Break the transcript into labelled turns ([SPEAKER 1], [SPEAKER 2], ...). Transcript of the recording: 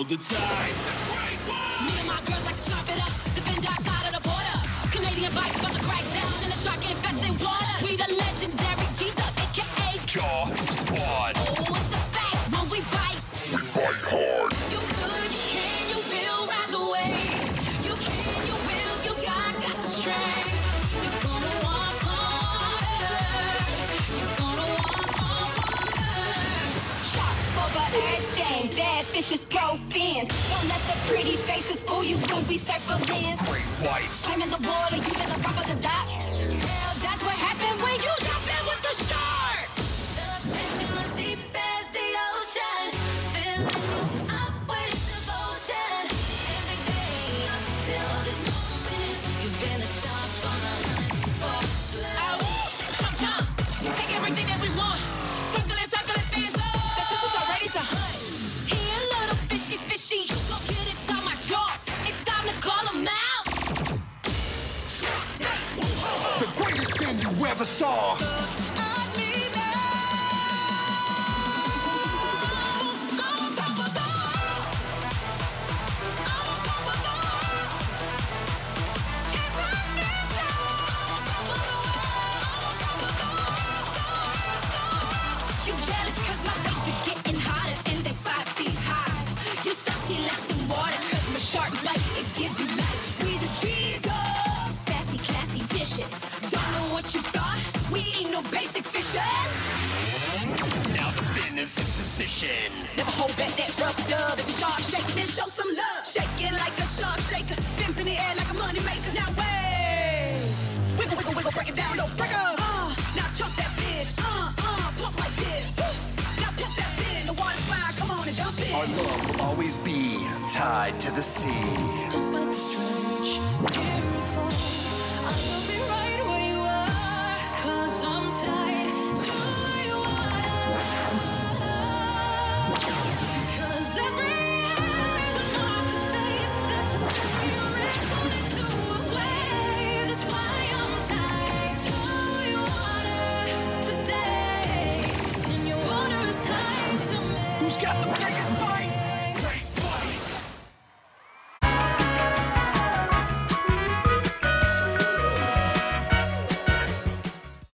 [SPEAKER 1] hold the tide.
[SPEAKER 2] Me and my girls like to chop it up, defend our side of the border. Canadian bikes about to crack down in the shark-infested waters. We the legendary G-Thugs, a.k.a.
[SPEAKER 1] Jaw Squad.
[SPEAKER 2] Oh, it's a fact, when we bite
[SPEAKER 1] hard.
[SPEAKER 2] you could, you can, you will ride the wave. You can, you will, you got the strength. You're gonna walk harder. You're gonna walk harder. Sharks over everything, bad fishes throw fins. Don't let the pretty faces fool you when we circle in.
[SPEAKER 1] Great whites.
[SPEAKER 2] I'm in the water, you in the rock of the dock. Well, that's what happened when you jump in with the shark. The passion was deep as the ocean, filling you up with devotion. Every day up till this moment, you've been a shark on a hunt for blood. Jump, jump, take everything that we want. Circle it, fins up. The sisters are ready to hunt. Here, little fishy, fishy, you gon' get inside my jaw. It's time to call 'em out.
[SPEAKER 1] The greatest thing you ever saw.
[SPEAKER 2] You jealous cause my rays are getting hotter and they 5 feet high. You salty like some water cause my shark bite, it gives you life. We the G-Dogs, sassy, classy, vicious. Don't know what you thought, we ain't no basic fishes.
[SPEAKER 1] Now the business in position.
[SPEAKER 3] Never hold back that rough dub. If the shark shake, then show some love. Shake it like a shark shaker. Fins in the air like a money maker. Now wave. Wiggle, wiggle, wiggle, break it down, no break up. Now chunk that fish. Pump like this. Now pump that fin. The water's fine, come on and jump in.
[SPEAKER 1] Our love will always be tied to the sea.
[SPEAKER 3] Just what